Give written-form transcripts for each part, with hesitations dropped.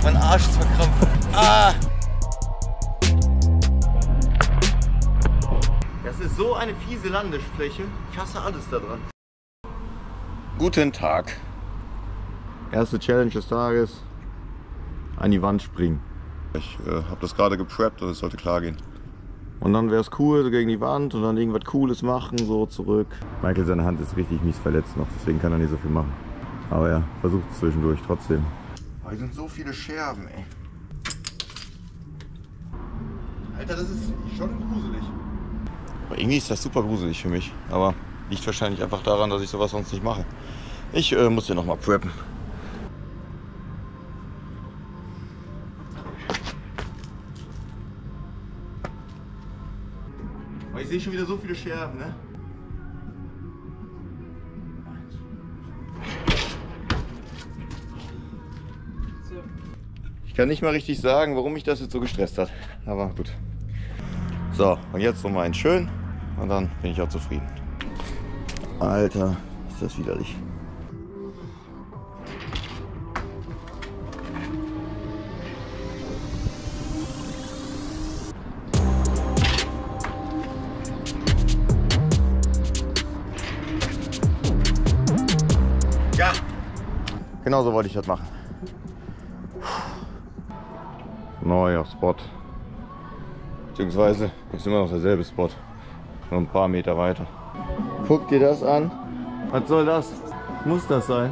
Mein Arsch ist verkrampft. Ah! Das ist so eine fiese Landefläche. Ich hasse alles da dran. Guten Tag. Erste Challenge des Tages. An die Wand springen. Ich habe das gerade gepreppt und es sollte klar gehen. Und dann wäre es cool, so gegen die Wand und dann irgendwas Cooles machen, so zurück. Michael, seine Hand ist richtig mies verletzt noch, deswegen kann er nicht so viel machen. Aber ja, versucht es zwischendurch trotzdem. Oh, hier sind so viele Scherben, ey. Alter, das ist schon gruselig. Aber irgendwie ist das super gruselig für mich. Aber liegt wahrscheinlich einfach daran, dass ich sowas sonst nicht mache. Ich muss hier nochmal preppen. Aber ich sehe schon wieder so viele Scherben, ne? Ich kann nicht mal richtig sagen, warum mich das jetzt so gestresst hat. Aber gut. So, und jetzt nochmal einen schön. Und dann bin ich auch zufrieden. Alter, ist das widerlich. Ja, genau so wollte ich das machen. Neuer Spot. Beziehungsweise ist immer noch derselbe Spot. Nur ein paar Meter weiter. Guck dir das an. Was soll das? Muss das sein?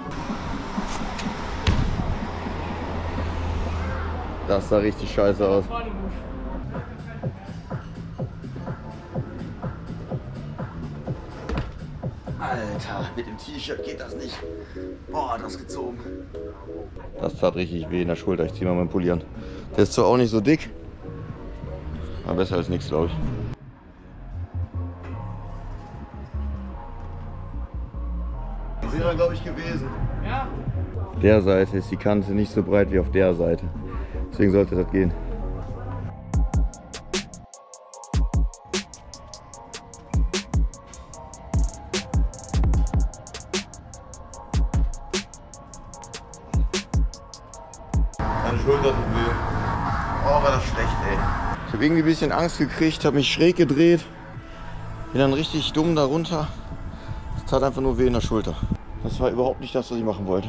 Das sah richtig scheiße aus. Alter, mit dem T-Shirt geht das nicht. Boah, das gezogen. Das tat richtig weh in der Schulter. Ich zieh mal meinen Pulli an. Der ist zwar auch nicht so dick, aber besser als nichts, glaube ich. Das wäre, glaube ich, gewesen. Ja. Auf der Seite ist die Kante nicht so breit wie auf der Seite. Deswegen sollte das gehen. Meine Schulter tut weh. Oh, war das schlecht, ey. Ich habe irgendwie ein bisschen Angst gekriegt, habe mich schräg gedreht. Bin dann richtig dumm da runter. Es tat einfach nur weh in der Schulter. Das war überhaupt nicht das, was ich machen wollte.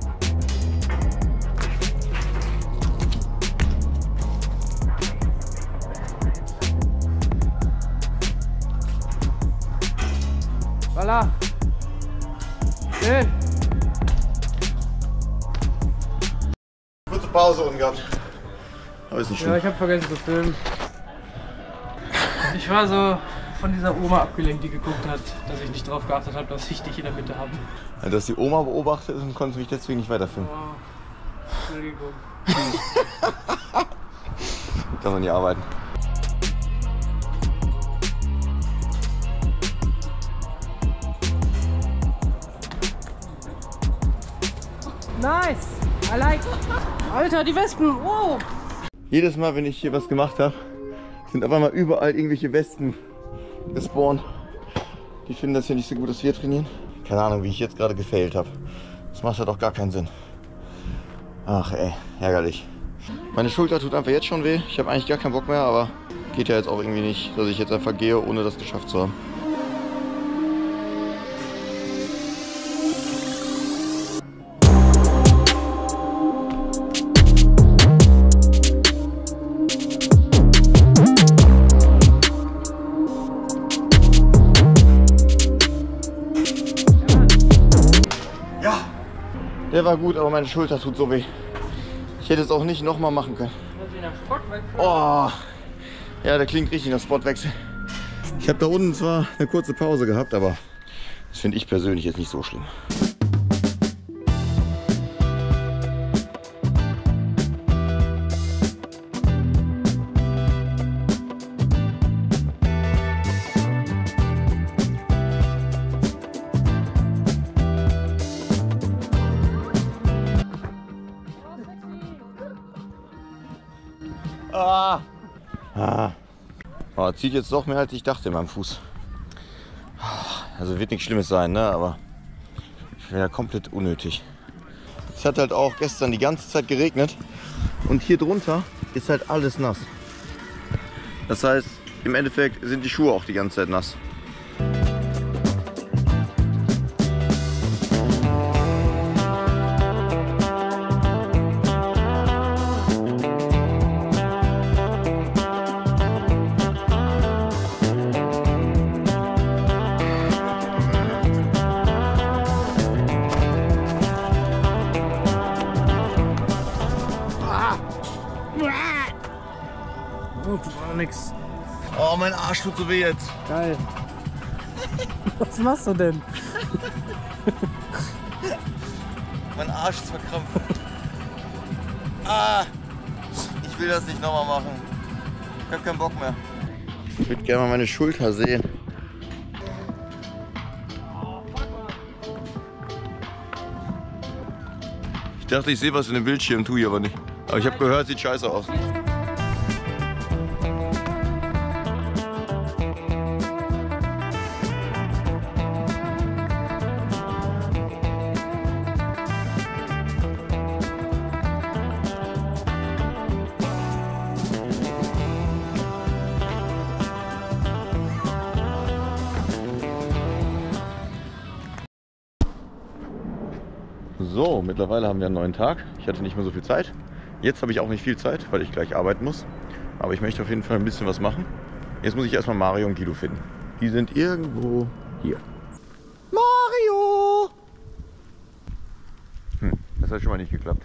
Voilà. Schön. Kurze Pause unten gehabt. Aber ist nicht schlimm. Ja, ich habe vergessen zu filmen. Ich war so von dieser Oma abgelenkt, die geguckt hat, dass ich nicht drauf geachtet habe, dass ich dich in der Mitte habe. Ja, dass die Oma beobachtet ist und konnte mich deswegen nicht weiterfilmen. Oh, Entschuldigung. Kann man nie arbeiten. Nice! I like! Alter, die Wespen! Oh! Jedes Mal, wenn ich hier was gemacht habe, sind auf einmal überall irgendwelche Wespen gespawnt. Die finden das hier nicht so gut, dass wir trainieren. Keine Ahnung, wie ich jetzt gerade gefailt habe. Das macht halt auch gar keinen Sinn. Ach ey, ärgerlich. Meine Schulter tut einfach jetzt schon weh. Ich habe eigentlich gar keinen Bock mehr, aber geht ja jetzt auch irgendwie nicht, dass ich jetzt einfach gehe, ohne das geschafft zu haben. Der war gut, aber meine Schulter tut so weh. Ich hätte es auch nicht nochmal machen können. Oh, ja, der klingt richtig nach Spotwechsel. Ich habe da unten zwar eine kurze Pause gehabt, aber das finde ich persönlich jetzt nicht so schlimm. Oh, zieht jetzt doch mehr als ich dachte in meinem Fuß. Also wird nichts Schlimmes sein, ne? Aber wäre ja komplett unnötig. Es hat halt auch gestern die ganze Zeit geregnet und hier drunter ist halt alles nass. Das heißt, im Endeffekt sind die Schuhe auch die ganze Zeit nass. Oh, nix. Oh, mein Arsch tut so weh jetzt. Geil. Was machst du denn? Mein Arsch ist verkrampft. Ah, ich will das nicht nochmal machen. Ich hab keinen Bock mehr. Ich würde gerne mal meine Schulter sehen. Ich dachte, ich sehe was in dem Bildschirm, tue ich aber nicht. Aber ich habe gehört, sieht scheiße aus. So, mittlerweile haben wir einen neuen Tag. Ich hatte nicht mehr so viel Zeit. Jetzt habe ich auch nicht viel Zeit, weil ich gleich arbeiten muss. Aber ich möchte auf jeden Fall ein bisschen was machen. Jetzt muss ich erstmal Mario und Guido finden. Die sind irgendwo hier. Mario! Das hat schon mal nicht geklappt.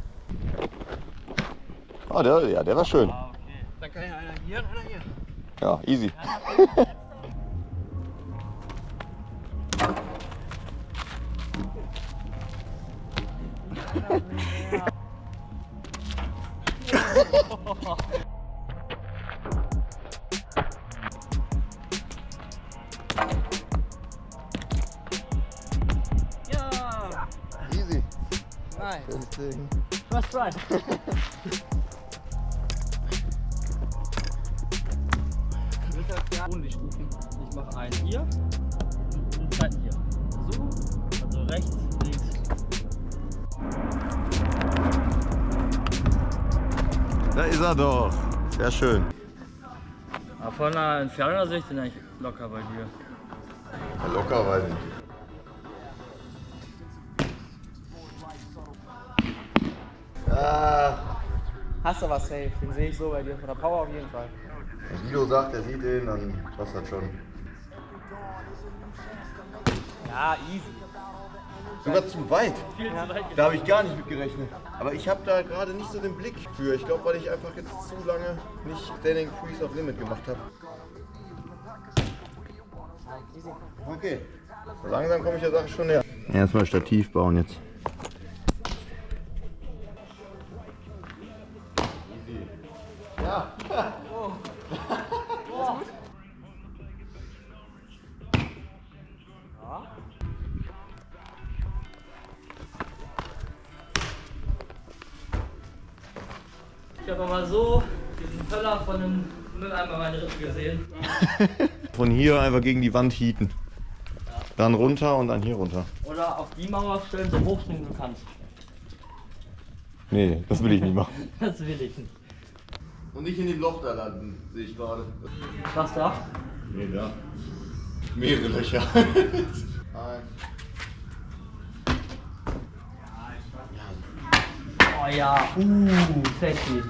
Ah, der war schön. Ah, okay. Dann kann ja einer hier und einer hier. Ja, easy. Ja! Easy. Nein. Deswegen. First try. Ohne die Stufen. Ich mache einen hier und einen zweiten hier. So, also rechts, links. Da ist er doch. Sehr schön. Aber von einer Entfernungssicht bin ich locker bei dir. Ja, locker, weiß ich. Ah, Hast du was safe? Den sehe ich so bei dir. Von der Power auf jeden Fall. wenn Guido sagt, er sieht den, dann passt das schon. Ja, easy. Sogar zu weit. Viel zu weit. Da habe ich gar nicht mit gerechnet. Aber ich habe da gerade nicht so den Blick für. Ich glaube, weil ich einfach jetzt zu lange nicht Standing Freeze auf Limit gemacht habe. Okay. So langsam komme ich der Sache schon näher. Erstmal Stativ bauen jetzt. Easy. Ja. Oh. Ich habe mal so diesen Pöller von einem Mülleimer meine Rippe gesehen. Von hier einfach gegen die Wand hieten. Dann runter und dann hier runter. Oder auf die Mauer stellen, so hoch springen du kannst. Nee, das will ich nicht machen. Das will ich nicht. Und nicht in dem Loch da landen, sehe ich gerade. Was da? Nee, da. Mehrere Löcher. Oh ja, sexy.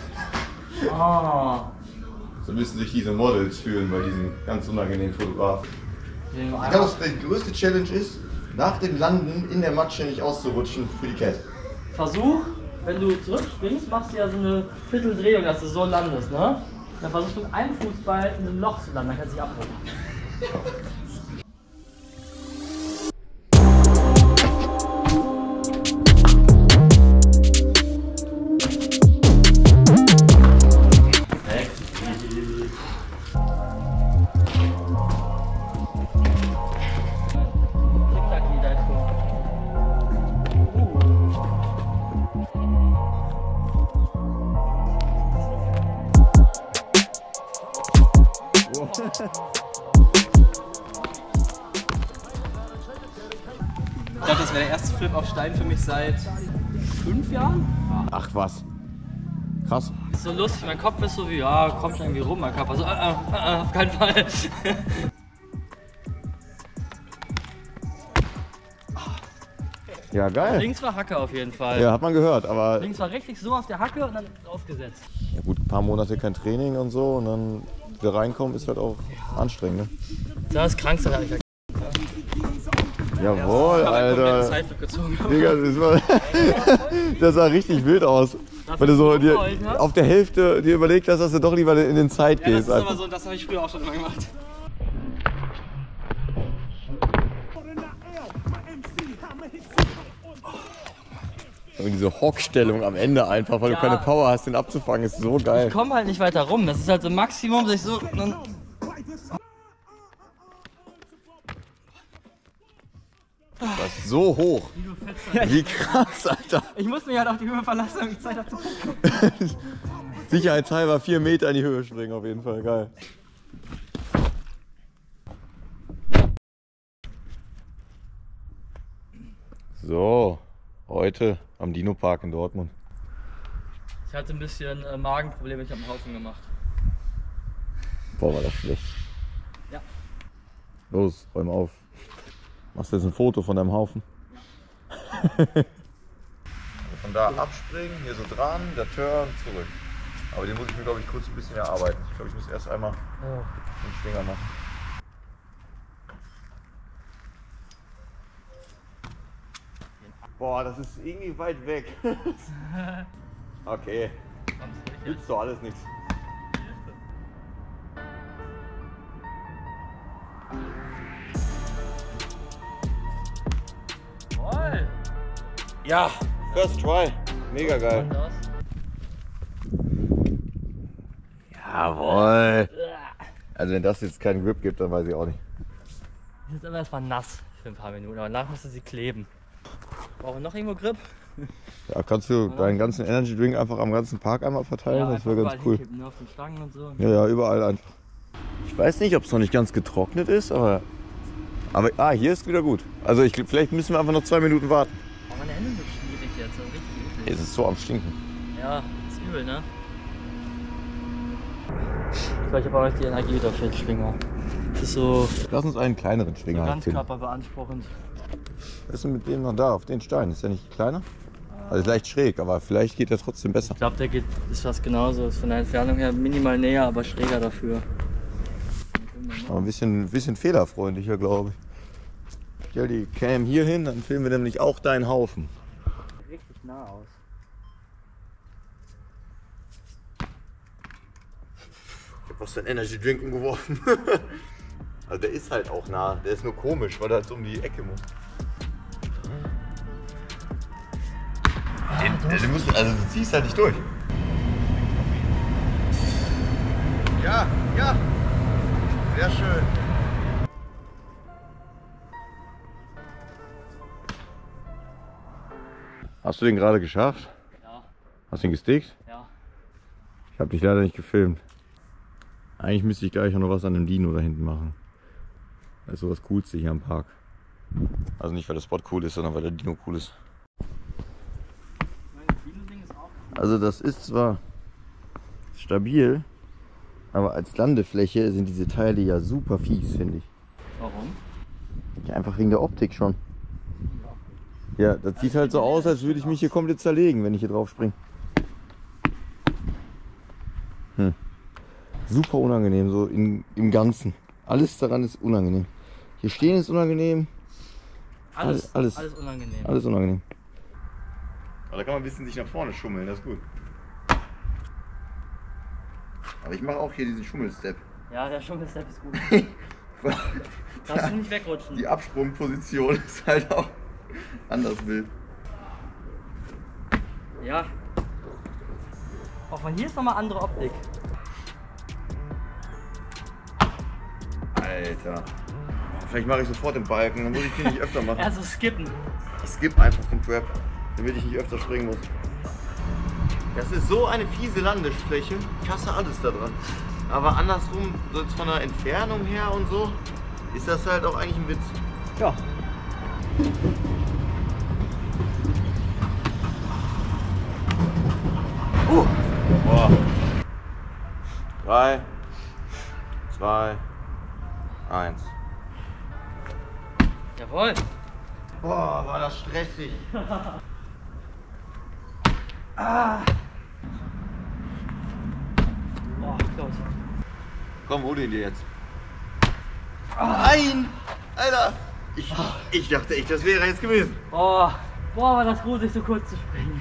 Oh. So müssen sich diese Models fühlen bei diesen ganz unangenehmen Fotografen. Ich glaube, die größte Challenge ist, nach dem Landen in der Matsche nicht auszurutschen für die Cat. Versuch, wenn du zurückspringst, machst du ja so eine Vierteldrehung, dass du so landest, ne? Dann versuchst du mit einem Fußball in ein Loch zu landen, dann kannst du dich abrutschen. Ich glaube, das wäre der erste Flip auf Stein für mich seit 5 Jahren. Ja. Ach was. Krass. Ist so lustig, mein Kopf ist so wie, ja, kommt schon irgendwie rum, mein Körper so, auf keinen Fall. Ja, geil. Links war Hacke auf jeden Fall. Ja, hat man gehört, aber Links war richtig so auf der Hacke und dann draufgesetzt. ja gut, ein paar Monate kein Training und so und dann wieder reinkommen ist halt auch anstrengend, ne? Das ist krankste, habe ich ja. Jawohl, Alter. Digga, das sah richtig wild aus. Weil du so dir auf der Hälfte dir überlegt hast, dass du doch lieber in den Side gehst. Das ist aber so, das habe ich früher auch schon immer gemacht. Und diese Hockstellung am Ende einfach, weil du keine Power hast, den abzufangen, ist so geil. Ich komme halt nicht weiter rum. Das ist halt so Maximum, dass ich so. Das ist so hoch. Wie krass, Alter. Ich muss mich halt auf die Höhe verlassen, damit ich Zeit habe zu gucken. Sicherheitshalber 4 Meter in die Höhe springen, auf jeden Fall. Geil. So, heute am Dino-Park in Dortmund. Ich hatte ein bisschen Magenprobleme, ich habe einen Haufen gemacht. Boah, war das schlecht. Ja. Los, räum auf. Machst du jetzt ein Foto von deinem Haufen? Von da abspringen, hier so dran, der Turn, zurück. Aber den muss ich mir, glaube ich, kurz ein bisschen erarbeiten. Ich glaube, ich muss erst einmal den Schwinger machen. Boah, das ist irgendwie weit weg. Okay. Nützt doch alles nichts. Jawohl! Ja, first try. Mega geil. Jawohl. Also wenn das jetzt keinen Grip gibt, dann weiß ich auch nicht. Jetzt aber erstmal nass für ein paar Minuten, aber danach müsste sie kleben. Brauchen wir noch irgendwo Grip? Ja, kannst du deinen ganzen Energy Drink einfach am ganzen Park einmal verteilen? Das wäre ganz cool. Hinkippen, nur auf den Stangen und so. Ja, ja, überall einfach. Ich weiß nicht, ob es noch nicht ganz getrocknet ist, aber hier ist wieder gut. Also vielleicht müssen wir einfach noch 2 Minuten warten. Aber meine Hände sind schwierig jetzt, so richtig eklig. Es ist so am Stinken. Ja, ist übel, ne? Ich glaube, ich habe auch nicht die Energie dafür, den Schwinger. Das ist so Lass uns einen kleineren Schwinger ganz finden. körperbeanspruchend. Was ist denn mit dem noch da, auf den Stein? Ist der nicht kleiner? Also ist leicht schräg, aber vielleicht geht der trotzdem besser. Ich glaube, der ist fast genauso. Ist von der Entfernung her minimal näher, aber schräger dafür. Aber ein bisschen fehlerfreundlicher, glaube ich. Stell die Cam hier hin, dann filmen wir nämlich auch deinen Haufen. Richtig nah aus. Ich hab was für ein Energy Drink umgeworfen. Also der ist halt auch nah, der ist nur komisch, weil er halt so um die Ecke muss. Du ziehst halt nicht durch. Ja, ja. Sehr schön. Hast du den gerade geschafft? Ja. Hast du ihn gestickt? Ja. Ich habe dich leider nicht gefilmt. Eigentlich müsste ich gleich auch noch was an dem Dino da hinten machen. Das ist so das Coolste hier am Park. Also nicht, weil der Spot cool ist, sondern weil der Dino cool ist. Also das ist zwar stabil, aber als Landefläche sind diese Teile ja super fies, finde ich. Warum? Ja, einfach wegen der Optik schon. Ja, das sieht halt so aus, als würde ich mich hier komplett zerlegen, wenn ich hier drauf springe. Super unangenehm, so im Ganzen. Alles daran ist unangenehm. Hier stehen ist unangenehm. Alles unangenehm. Alles unangenehm. Aber da kann man ein bisschen sich nach vorne schummeln, das ist gut. Aber ich mache auch hier diesen Schummelstep. Ja, der Schummelstep ist gut. Darfst du nicht wegrutschen. Die Absprungposition ist halt auch anders wild. Ja. Auch von hier ist nochmal andere Optik. Alter. Vielleicht mache ich sofort den Balken, dann muss ich den nicht öfter machen. Also skippen. Ich skippe einfach den Trap, damit ich nicht öfter springen muss. Das ist so eine fiese Landefläche. Ich hasse alles da dran. Aber andersrum, so jetzt von der Entfernung her und so, ist das halt auch eigentlich ein Witz. Ja. 3, 2, 1. Jawohl. Boah, war das stressig. Ah. Boah, close. Komm, hol den dir jetzt. Nein! Alter! Ich dachte echt, das wäre jetzt gewesen. Boah, war das gruselig, so kurz zu springen.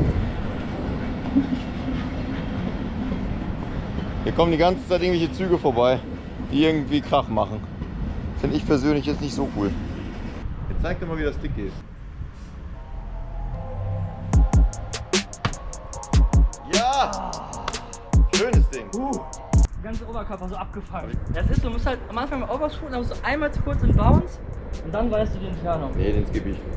Hier kommen die ganze Zeit irgendwelche Züge vorbei, die irgendwie Krach machen. Finde ich persönlich jetzt nicht so cool. Jetzt zeig dir mal, wie das dick ist. Ja! Schönes Ding. Der ganze Oberkörper so abgefangen. Das ist, du musst halt am Anfang mal overshooten, dann musst du einmal zu kurz in Bounce und dann weißt du die Entfernung. Nee, den skippe ich.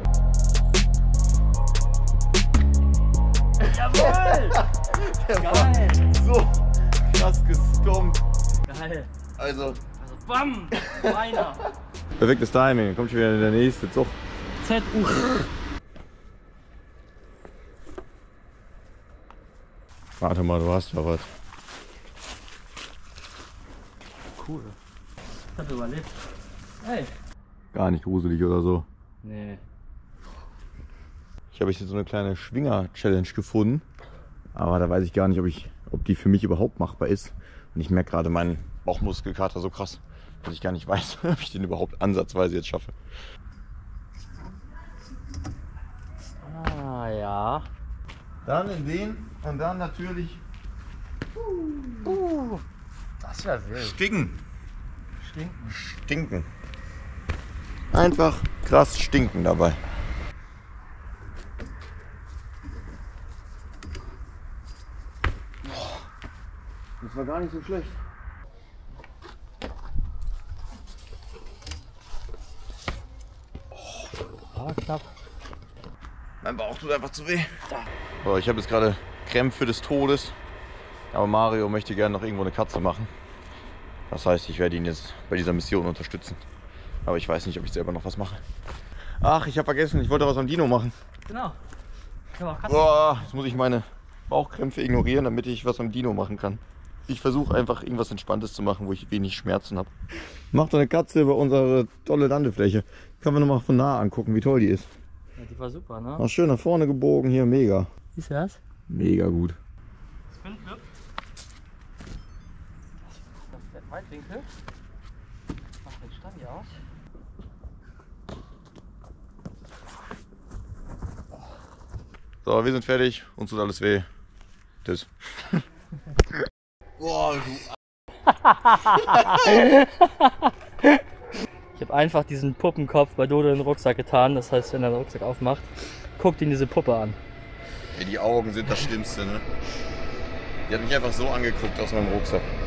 Jawohl! Der Geil! war so krass gestompt. Geil! Also, Also BAM! Meiner! perfektes Timing. Dann kommt schon wieder der nächste Zug. ZU. Warte mal, du hast ja was. Cool. Ich hab überlebt. Hey. Gar nicht gruselig oder so. Nee. Ich habe jetzt so eine kleine Schwinger-Challenge gefunden. Aber da weiß ich gar nicht, ob die für mich überhaupt machbar ist. Und ich merke gerade meinen Bauchmuskelkater so krass, dass ich gar nicht weiß, ob ich den überhaupt ansatzweise jetzt schaffe. Ah ja. Dann in den und dann natürlich Das wäre wild. stinken. Stinken. Stinken. Einfach krass stinken dabei. Das war gar nicht so schlecht. Ah, knapp. Mein Bauch tut einfach zu weh. So, ich habe jetzt gerade Krämpfe des Todes. Aber Mario möchte gerne noch irgendwo eine Katze machen. Das heißt, ich werde ihn jetzt bei dieser Mission unterstützen. Aber ich weiß nicht, ob ich selber noch was mache. Ach, ich habe vergessen, ich wollte was am Dino machen. Genau. Ich hab auch Katzen. Boah, jetzt muss ich meine Bauchkrämpfe ignorieren, damit ich was am Dino machen kann. Ich versuche einfach irgendwas Entspanntes zu machen, wo ich wenig Schmerzen habe. Macht eine Katze über unsere tolle Landefläche. Können wir nochmal von nah angucken, wie toll die ist. Ja, die war super, ne? Ach, schön nach vorne gebogen hier, mega. Siehst du das? Mega gut. Spinflip. Das ist der Weitwinkel. Mach den Standi aus. So, wir sind fertig. Uns tut alles weh. Tschüss. Boah, Ich habe einfach diesen Puppenkopf bei Dodo in den Rucksack getan. Das heißt, wenn er den Rucksack aufmacht, guckt ihn diese Puppe an. ey, die Augen sind das Schlimmste, ne? Die hat mich einfach so angeguckt aus meinem Rucksack.